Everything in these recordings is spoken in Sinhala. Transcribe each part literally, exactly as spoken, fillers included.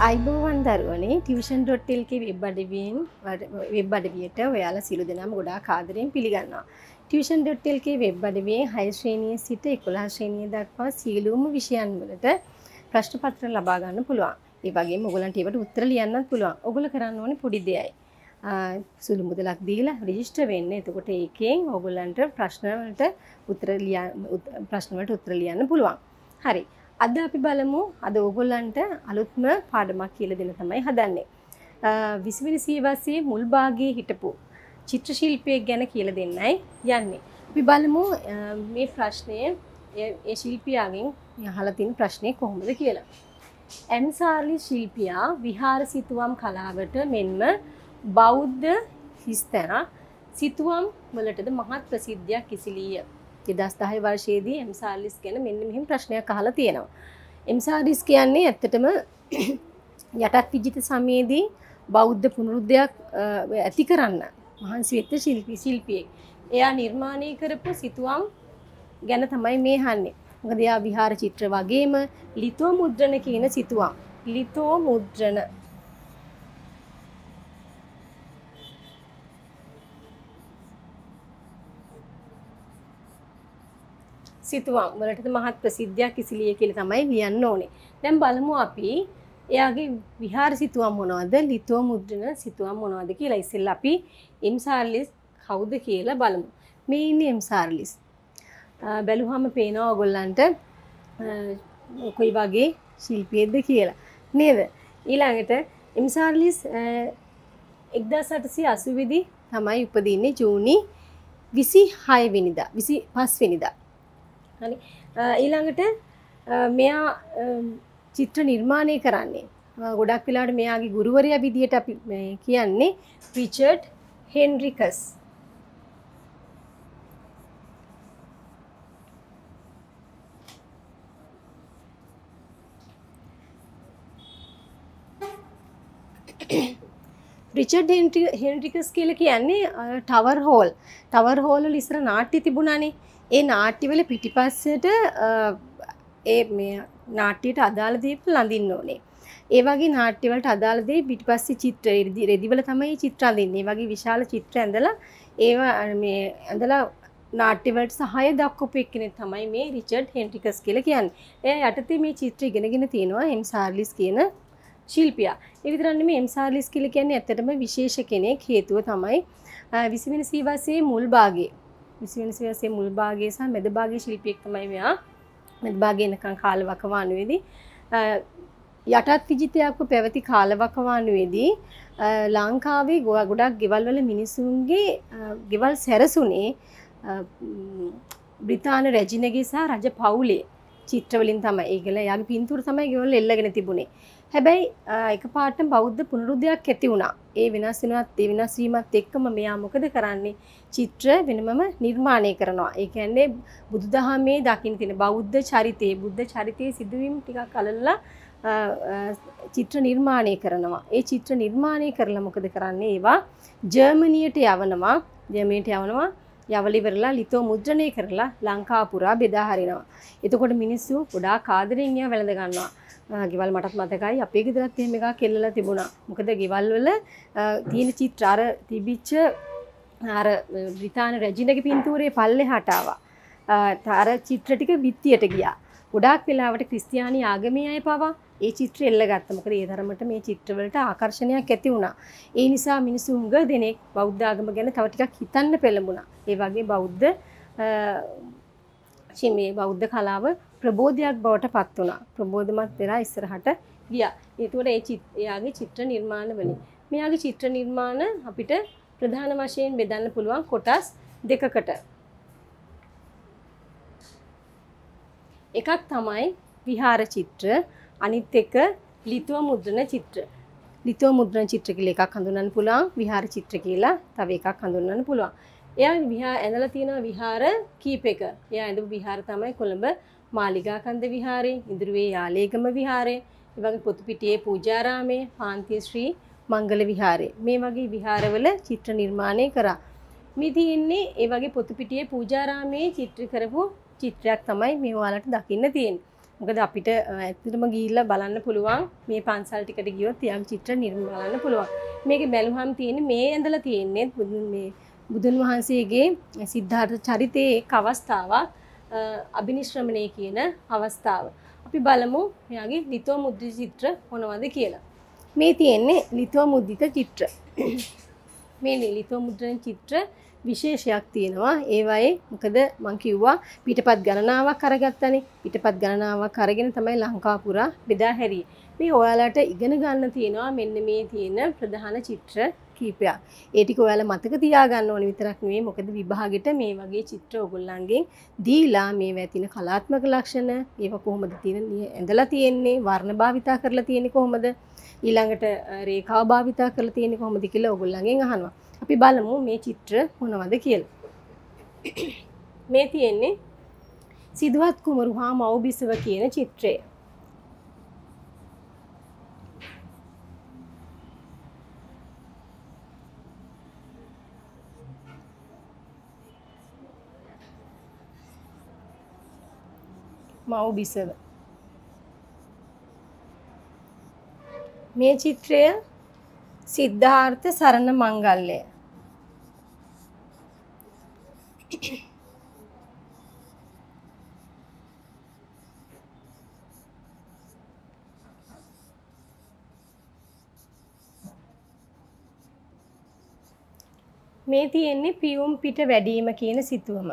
අයිබෝවන් දරුවනේ tuition.lk වෙබ් අඩවියෙන් වෙබ් අඩවියට ඔයාලා සියලු දෙනාම ගොඩාක් ආදරයෙන් පිළිගන්නවා. tuition.lk වෙබ් අඩවියෙන් හය ශ්‍රේණියේ සිට එකොළහ ශ්‍රේණිය දක්වා සියලුම විෂයන් වලට ප්‍රශ්න පත්‍ර ලබා ගන්න පුළුවන්. ඒ වගේම ඔයගලන්ට ඒවට උත්තර ලියන්නත් පුළුවන්. ඔයගොල්ලෝ කරන්න ඕනේ පොඩි දෙයයි. සුළු මුදලක් දීලා රෙජිස්ටර් වෙන්න. එතකොට ඒකෙන් ඔයගොල්ලන්ට ප්‍රශ්න වලට උත්තර ලියන්න ප්‍රශ්න වලට උත්තර ලියන්න පුළුවන්. හරි. අද අපි බලමු අද ඕගොල්ලන්ට අලුත්ම පාඩමක් කියලා දෙන්න තමයි හදන්නේ. විසි වෙනි සියවසේ මුල් භාගයේ හිටපු චිත්‍ර ශිල්පියෙක් ගැන කියලා දෙන්නයි යන්නේ. අපි බලමු මේ ප්‍රශ්නය ඒ ශිල්පියාගෙන් අහලා තියෙන ප්‍රශ්නේ කොහොමද කියලා. එම් සාර්ලි ශිල්පියා විහාර සිතුවම් කලාවට මෙන්ම බෞද්ධ හිස්තැන සිතුවම් වලටද මහත් ප්‍රසිද්ධියක් කිසිලිය. දෙදහස් දහය වර්ෂයේදී එම් සාර්ලිස් ගැන මෙන්න මෙහෙම ප්‍රශ්නයක් අහලා තියෙනවා. එම් සාර්ලිස් කියන්නේ ඇත්තටම යටත් විජිත සමයේදී බෞද්ධ පුනරුද්ධයක් ඇති කරන්න මහන්සි වෙච්ච ශිල්පී ශිල්පියෙක්. එයා නිර්මාණය කරපු සිතුවම් ගැන තමයි මේ අහන්නේ. මොකද එයා විහාර චිත්‍ර වගේම ලිතෝ මුද්‍රණ කියන සිතුවම්. ලිතෝ මුද්‍රණ සිතුවම් වලටද මහත් ප්‍රසිද්ධියක් කිසිලිය කියලා තමයි ලියන්න ඕනේ. දැන් බලමු අපි එයාගේ විහාර සිතුවම් මොනවද, ලිතෝ මුද්‍රණ සිතුවම් මොනවද කියලා. ඉතින් අපි එම් සාර්ලිස් කවුද කියලා බලමු. මේ ඉන්නේ එම් සාර්ලිස්. බැලුවම පේනවා ඔයගොල්ලන්ට කොයි වගේ ශිල්පියෙක්ද කියලා. නේද? ඊළඟට එම් සාර්ලිස් එක්දාස් අටසිය අසූ දී තමයි උපදින්නේ ජූනි විසිහය වෙනිදා විසිපහ වෙනිදා. හරි. ඊළඟට මෙයා චිත්‍ර නිර්මාණය කරන්නේ ගොඩක් වෙලාවට මෙයාගේ ගුරුවරයා විදියට අපි කියන්නේ රිචඩ් හෙන්රිකස්. රිචඩ් හෙන්රිකස් කියලා කියන්නේ ටවර් හෝල්. ටවර් හෝල් වල ඉස්සර නාට්‍ය තිබුණානේ. ඒ නාට්‍යවල පිටිපස්සට ඒ මේ නාට්‍යයට අදාළ දේවල් අඳින්න ඕනේ. ඒ වගේ නාට්‍ය වලට අදාළ දේ පිටිපස්සේ චිත්‍ර රෙදිවල තමයි චිත්‍ර අඳින්නේ. ඒ වගේ විශාල චිත්‍ර ඇඳලා ඒවා මේ ඇඳලා නාට්‍ය වලට සහාය දක්වපු එක්කෙනෙක් තමයි මේ රිචඩ් හෙන්රිකස් කියලා කියන්නේ. එයා යටතේ මේ චිත්‍ර ඉගෙනගෙන තියෙනවා එම් සාර්ලිස් කියන ශිල්පියා. ඒ විතරක් නෙමෙයි එම් සාර්ලිස් කියලා කියන්නේ ඇත්තටම විශේෂ කෙනෙක්. හේතුව තමයි විසි වෙනි සියවසේ මුල් භාගයේ විසි වෙනි සියවසේ මුල් භාගයේ සහ මැද භාගයේ ශිල්පියෙක් තමයි මෙයා. මැද භාගයේ ඉන්නකන් කාලවකවානුවේදී යටත් විජිතයක්ව පැවති කාලවකවානුවේදී ලංකාවේ ගොඩක් ගෙවල් වල මිනිසුන්ගේ ගෙවල් සැරසුනේ බ්‍රිතාන්‍ය රැජිනගේ සහ රජ පවුලේ චිත්‍ර වලින් තමයි. ඒගොල්ලෝ යාගේ පින්තූර තමයි ගෙවල් එල්ලගෙන තිබුණේ. හැබැයි එකපාරටම බෞද්ධ පුනරුද්ධයක් ඇති වුණා. ඒ වෙනස් වෙනවත් ඒ වෙනස් වීමත් එක්කම මෙයා මොකද කරන්නේ? චිත්‍ර වෙනමම නිර්මාණය කරනවා. ඒ කියන්නේ බුදුදහමේ දකින්න තියෙන බෞද්ධ චරිතයේ බුද්ධ චරිතයේ සිදුවීම් ටිකක් අලලලා චිත්‍ර නිර්මාණය කරනවා. ඒ චිත්‍ර නිර්මාණය කරලා මොකද කරන්නේ? ඒවා ජර්මනියට යවනවා. ජර්මනියට යවනවා. යවල ඉවරලා ලිතෝ මුද්‍රණය කරලා ලංකාව පුරා බෙදා හරිනවා. එතකොට මිනිස්සු ගොඩාක් ආදරෙන් ඒවා වැළඳ ගන්නවා. ගෙවල් මටත් මතකයි අපේ ගෙදරත් එහෙම එකක් කෙල්ලලා තිබුණා. මොකද ගෙවල් වල තියෙන චිත්‍ර අර තිබිච්ච අර බ්‍රිතාන්‍ය රැජිනගේ පින්තූරේ පල්ලෙහාට ආවා. අර චිත්‍ර ටික බිත්තියට ගියා. ගොඩාක් වෙලාවට ක්‍රිස්තියානි ආගමේ අය පවා ඒ චිත්‍ර එල්ලගත්තා. මොකද ඒ තරමට මේ චිත්‍ර වලට ආකර්ෂණයක් ඇති වුණා. ඒ නිසා මිනිස්සු හුඟ දෙනෙක් බෞද්ධ ආගම ගැන තව ටිකක් හිතන්න පෙළඹුණා. ඒ වගේ බෞද්ධ මේ බෞද්ධ කලාව ප්‍රබෝධයක් බවට පත් වුණා. ප්‍රබෝධමත් වෙලා ඉස්සරහට ගියා. ඒතකොට ඒ එයාගේ චිත්‍ර නිර්මාණ වලින් මෙයාගේ චිත්‍ර නිර්මාණ අපිට ප්‍රධාන වශයෙන් බෙදන්න පුළුවන් කොටස් දෙකකට. එකක් තමයි විහාර චිත්‍ර, අනිත් එක ලිතෝ මුද්‍රණ චිත්‍ර. ලිතෝ මුද්‍රණ චිත්‍ර කියලා එකක් හඳුන්වන්න පුළුවන්, විහාර චිත්‍ර කියලා තව එකක් හඳුන්වන්න පුළුවන්. එයා විහාර ඇඳලා තියෙනවා විහාර කීපයක. එයා ඇඳපු විහාර තමයි කොළඹ මාලිගාකන්ද විහාරේ, ඉදිරියේ යාලේගම විහාරේ, ඒ වගේ පොතුපිටියේ පූජාරාමේ, පාන්තිය ශ්‍රී මංගල විහාරේ. මේ වගේ විහාරවල චිත්‍ර නිර්මාණය කරා. මේ තියෙන්නේ ඒ වගේ පොතුපිටියේ පූජාරාමේ චිත්‍ර කරපු චිත්‍රයක් තමයි මේ ඔයාලට දකින්න තියෙන්නේ. මොකද අපිට ඇත්තටම ගිහිල්ලා බලන්න පුළුවන් මේ පන්සල් ටිකට ගියොත් යාගේ චිත්‍ර නිර්ම බලන්න පුළුවන්. මේකේ බැලුවම තියෙන්නේ මේ ඇඳලා තියෙන්නේ මේ බුදුන් වහන්සේගේ සිද්ධාර්ථ චරිතයේ එක් අවස්ථාවක් අබිනිශ්‍රමණය කියන අවස්ථාව. අපි බලමු එයාගේ ලිතෝ මුද්‍රිත චිත්‍ර මොනවද කියලා. මේ තියෙන්නේ ලිතෝ මුද්‍රිත චිත්‍ර. මේ ලිතෝ මුද්‍රණ චිත්‍ර විශේෂයක් තියෙනවා. ඒවයේ මොකද මම කිව්වා පිටපත් ගණනාවක් අරගත්තනේ. පිටපත් ගණනාවක් අරගෙන තමයි ලංකාව පුරා බෙදා හැරියේ. මේ ඔයාලට ඉගෙන ගන්න තියෙනවා මෙන්න මේ තියෙන ප්‍රධාන චිත්‍ර කීපයක්. ඒ ටික ඔයාලා මතක තියාගන්න ඕනේ විතරක් නෙවෙයි. මොකද විභාගෙට මේ වගේ චිත්‍ර ඔයගොල්ලන්ගෙන් දීලා මේවා තියෙන කලාත්මක ලක්ෂණ, ඒවා කොහොමද තියෙන ඇඳලා තියෙන්නේ, වර්ණ භාවිතා කරලා තියෙන්නේ කොහොමද, ඊළඟට රේඛාව භාවිතා කරලා තියෙන්නේ කොහොමද කියලා ඔයගොල්ලන්ගෙන් අහනවා. අපි බලමු මේ චිත්‍ර මොනවද කියලා. මේ තියෙන්නේ සිදුවත් කුමරු හා මව්බිසව කියන චිත්‍රය. මව්බිසව. මේ චිත්‍රය සිද්ධාර්ථ සරණ මංගල්‍යය. මේ තියෙන්නේ පියුම් පිට වැඩිම කියන සිතුවම.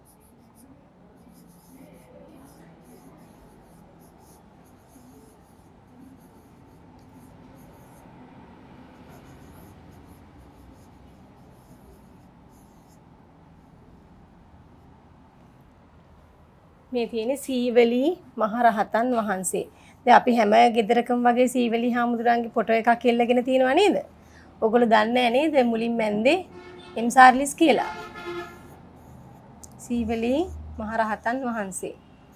මේ තියෙන්නේ සීවලී මහරහතන් වහන්සේ. දැන් අපි හැම ගෙදරකම වගේ සීවලී හාමුදුරන්ගේ ෆොටෝ එකක් එල්ලගෙන තියෙනව නේද? ඔයගොල්ලෝ දන්නේ නැහැ නේද මුලින් මැන්දේ එම් සාර්ලිස් කියලා. සීවලී මහරහතන් වහන්සේ.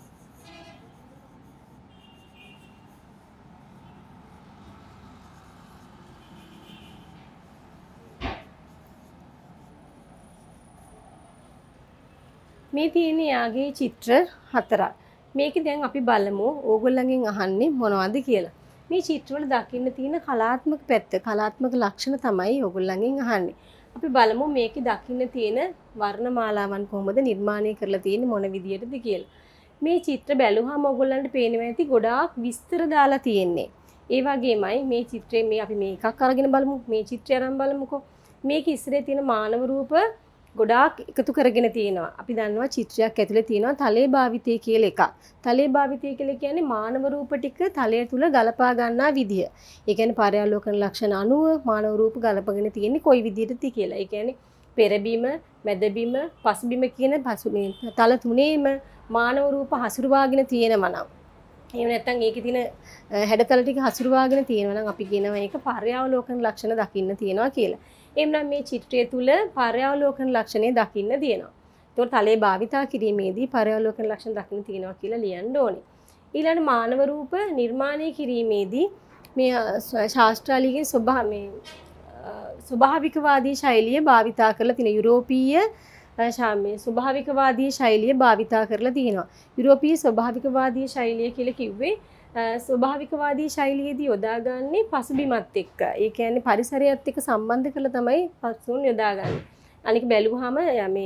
මේ තියෙන යාගේ චිත්‍ර හතරක්. මේකේ දැන් අපි බලමු ඕගොල්ලන්ගෙන් අහන්නේ මොනවද කියලා. මේ චිත්‍රවල දකින්න තියෙන කලාත්මක පැත්ත, කලාත්මක ලක්ෂණ තමයි ඕගොල්ලන්ගෙන් අහන්නේ. අපි බලමු මේකේ දකින්න තියෙන වර්ණමාලාවන් කොහොමද නිර්මාණය කරලා තියෙන්නේ මොන විදියටද කියලා. මේ චිත්‍ර බැලුවාම ඕගොල්ලන්ට පේනවා ඇති ගොඩාක් විස්තර දාලා තියෙන්නේ. ඒ වගේමයි මේ චිත්‍රයේ මේ අපි මේ එකක් අරගෙන බලමු. මේ චිත්‍රය අරන් බලමුකෝ. මේක ඉස්සරේ තියෙන මානව රූප ගොඩාක් එකතු කරගෙන තියෙනවා. අපි දන්නවා චිත්‍රයක් ඇතුලේ තියෙනවා තලයේ භාවිතය කියලා එකක්. තලයේ භාවිතය කියලා කියන්නේ මානව රූප ටික තලය තුල ගලපා ගන්නා විදිය. ඒ කියන්නේ පර්යාලෝකන ලක්ෂණ අනුව මානව රූප ගලපගෙන තියෙන්නේ කොයි විදියටද කියලා. ඒ කියන්නේ පෙරබිම, මැදබිම, පසුබිම කියන පසු මේ තල තුනේම මානව රූප හසුරුවාගෙන තියෙනවා නම්. එහෙම නැත්නම් ඒකේ තියෙන හැඩතල ටික හසුරුවාගෙන තියෙනවා නම් අපි කියනවා ඒක පර්යාවලෝකන ලක්ෂණ දකින්න තියෙනවා කියලා. එම්නම් මේ චිත්‍රය තුල පර්යාවලෝකන ලක්ෂණය දකින්න තියෙනවා. ඒතකොට තලයේ භාවිතා කිරීමේදී පර්යාවලෝකන ලක්ෂණ දකින්න තියෙනවා කියලා ලියන්න ඕනේ. ඊළඟ මානව රූප නිර්මාණය කිරීමේදී මේ ශාස්ත්‍රාලීගේ ස්වභාව මේ ස්වභාවිකවාදී ශෛලිය භාවිතා කරලා තියෙන යුරෝපීය ශාමයේ ස්වභාවිකවාදී ශෛලිය භාවිතා කරලා තියෙනවා. යුරෝපීය ස්වභාවිකවාදී ශෛලිය කියලා කිව්වේ ස්වභාවිකවාදී ශෛලියේදී යොදාගන්නේ පසුබිමත් එක්ක. ඒ කියන්නේ පරිසරයත් එක්ක සම්බන්ධ කරලා තමයි පසුන් යොදාගන්නේ. අනික බැලුවාම මේ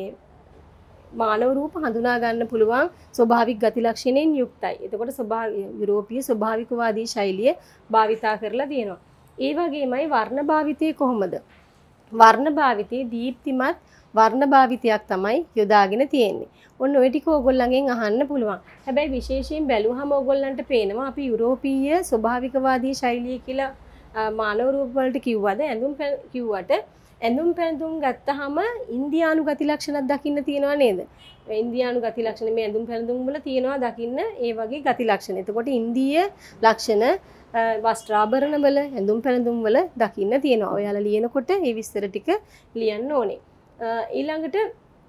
මානව රූප හඳුනා ගන්න පුළුවන් ස්වභාවික ගති ලක්ෂණෙන් යුක්තයි. එතකොට ස්වභාවික යුරෝපීය ස්වභාවිකවාදී ශෛලිය භාවිතා කරලා තියෙනවා. ඒ වගේමයි වර්ණ භාවිතය කොහොමද? වර්ණ භාවිතයේ දීප්තිමත් වර්ණ භාවිතයක් තමයි යොදාගෙන තියෙන්නේ. ඔන්න ඔය ටික ඕගොල්ලන්ගෙන් අහන්න පුළුවන්. හැබැයි විශේෂයෙන් බැලුවහම ඕගොල්ලන්ට පේනවා අපි යුරෝපීය ස්වභාවිකවාදී ශෛලිය කියලා මානව රූප වලට කිව්වද ඇඳුම් කිව්වට ඇඳුම් පැළඳුම් ගත්තාම ඉන්දියානු ගති ලක්ෂණක් දකින්න තියෙනවා නේද? ඉන්දියානු ගති ලක්ෂණ මේ ඇඳුම් පැළඳුම් වල තියෙනවා දකින්න ඒ වගේ ගති ලක්ෂණ. එතකොට ඉන්දීය ලක්ෂණ වස්ත්‍රාභරණ වල ඇඳුම් පැළඳුම් වල දකින්න තියෙනවා. ඔයාලා ලියනකොට මේ විස්තර ටික ලියන්න ඕනේ. ඊළඟට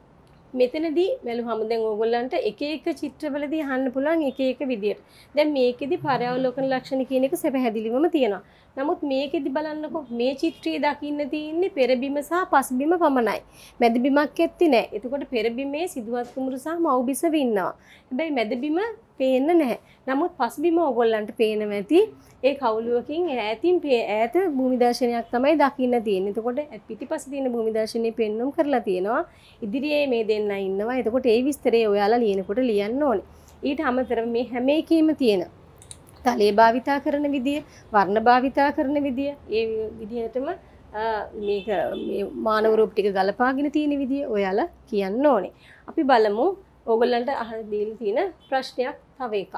මෙතනදී බැලුවම දැන් ඕගොල්ලන්ට එක එක චිත්‍රවලදී අහන්න පුළුවන් එක එක විදියට. දැන් මේකෙදි පර්යාවලෝකන ලක්ෂණ කියන එක පැහැදිලිවම තියෙනවා. නමුත් මේකෙදි බලන්නකො මේ චිත්‍රයේ දකින්න තියෙන්නේ පෙරබිම සහ පසුබිම පමණයි. මැදබිමක් ඇත්තේ නැහැ. එතකොට පෙරබිමේ සිදුවත් කුමරු සහ මව්බිසව ඉන්නවා. හැබැයි මැදබිම පේන්න නැහැ. නමුත් පසුබිම ඕගොල්ලන්ට පේනවා ඇති. ඒ කවුළුවකින් ඈතින් ඈත භූමි දර්ශනයක් තමයි දකින්න තියෙන්නේ. එතකොට පිටිපස්සේ තියෙන භූමි දර්ශනේ පෙන්වුම් කරලා තියෙනවා. ඉදිරියේ මේ දෙන්න ඉන්නවා. එතකොට ඒ විස්තරය ඔයාලා ලියනකොට ලියන්න ඕනේ. ඊට අමතරව මේ හැම එකෙම තියෙන තලයේ භාවිතා කරන විදිය, වර්ණ භාවිතා කරන විදිය, ඒ විදිහටම මේක මේ මානව රූප ටික ගලපාගෙන තියෙන විදිය ඔයාලා කියන්න ඕනේ. අපි බලමු ඕගොල්ලන්ට අහලා දීලා තියෙන ප්‍රශ්නයක් තව එකක්.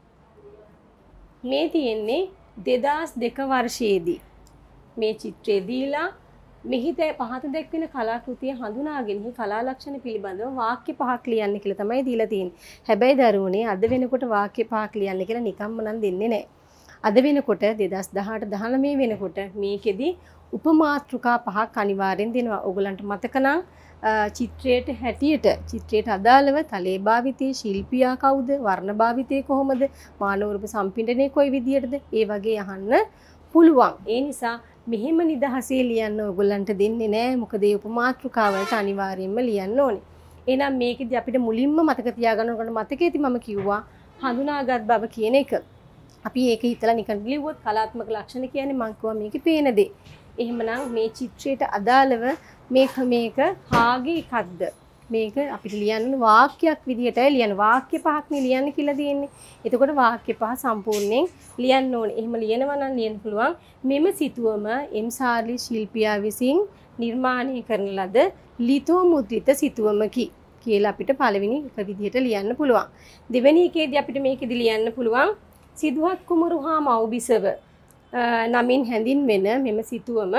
මේ තියෙන්නේ දෙදාස් දෙක වර්ෂයේදී මේ චිත්‍රය දීලා මෙහි පහත දැක්වෙන කලාකෘතිය හඳුනාගෙන හි කලා ලක්ෂණ පිළිබඳව වාක්‍ය පහක් ලියන්න කියලා තමයි දීලා තියෙන්නේ. හැබැයි දරුවනේ අද වෙනකොට වාක්‍ය පහක් ලියන්න කියලා නිකම්ම නම් දෙන්නේ නැහැ. අද වෙනකොට දෙදාස් දහඅට දහනවය වෙනකොට මේකෙදි උපමාතෘකා පහක් අනිවාර්යෙන් දෙනවා. ඕගලන්ට මතක නම් චිත්‍රයට හැටියට චිත්‍රයට අදාළව තලයේ භාවිතයේ ශිල්පියා කවුද, වර්ණ භාවිතයේ කොහොමද, මානව රූප සම්පින්ඩනයේ කොයි විදියටද, ඒ වගේ අහන්න පුළුවන්. ඒ නිසා මෙහෙම නිදහසේ ලියන්න ඕගොල්ලන්ට දෙන්නේ නැහැ. මොකද ඒ උපමාතෘකාවලට අනිවාර්යයෙන්ම ලියන්න ඕනේ. එහෙනම් මේකෙදි අපිට මුලින්ම මතක තියාගන්න ඕන මතකයේදී මම කිව්වා හඳුනාගත් බව කියන එක. අපි ඒක හිතලා නිකන් ලිව්වොත් කලාත්මක ලක්ෂණ කියන්නේ මම කිව්වා මේකේ පේන දේ. එහෙමනම් මේ චිත්‍රයට අදාළව මේක මේක කාගේ එකක්ද? මේක අපිට ලියන්න වාක්‍යයක් විදිහටයි ලියන්න. වාක්‍ය පහක් නේ ලියන්න කියලා තියෙන්නේ. එතකොට වාක්‍ය පහ සම්පූර්ණයෙන් ලියන්න ඕනේ. එහෙම ලියනවා නම් ලියන්න පුළුවන්. මෙම සිතුවම එම් සාර්ලි ශිල්පියා විසින් නිර්මාණය කරන ලද ලිතෝ මුද්‍රිත සිතුවමකි කියලා අපිට පළවෙනි එක විදිහට ලියන්න පුළුවන්. දෙවෙනි එකේදී අපිට මේකෙදි ලියන්න පුළුවන් සිදුහත් කුමරු හා මව්බිසව නමින් හැඳින්වෙන මෙම සිතුවම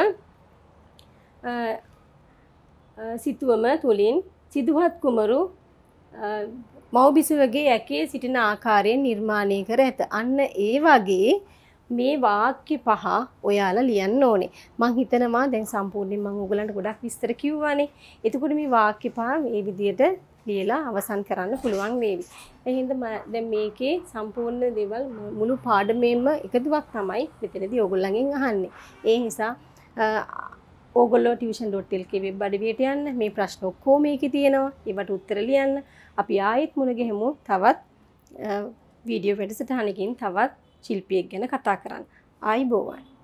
සිතුවම තුලින් සිදුහත් කුමරු මව්බිසවගේ ඇකේ සිටින ආකාරයෙන් නිර්මාණය කර ඇත. අන්න ඒ වගේ මේ වාක්‍ය පහ ඔයාලා ලියන්න ඕනේ. මම හිතනවා දැන් සම්පූර්ණයෙන් මම ඕගලන්ට ගොඩක් විස්තර කිව්වානේ. එතකොට මේ වාක්‍ය පහ මේ විදිහට ලියලා අවසන් කරන්න පුළුවන් වේවි. එහෙනම් දැන් මේකේ සම්පූර්ණ දේවල් මුළු පාඩමේම එකතුවක් තමයි මෙතනදී ඕගොල්ලන්ගෙන් අහන්නේ. ඒ නිසා ඕගොල්ලෝ tuition dot l k web අඩවියට යන්න. මේ ප්‍රශ්න ඔක්කොම මේකේ තියෙනවා. ඒවට උත්තර ලියන්න. අපි ආයෙත් මුණ ගැහෙමු තවත් වීඩියෝ වැඩසටහනකින් තවත් ශිල්පියෙක් ගැන කතා කරන්න. ආයිබෝවන්.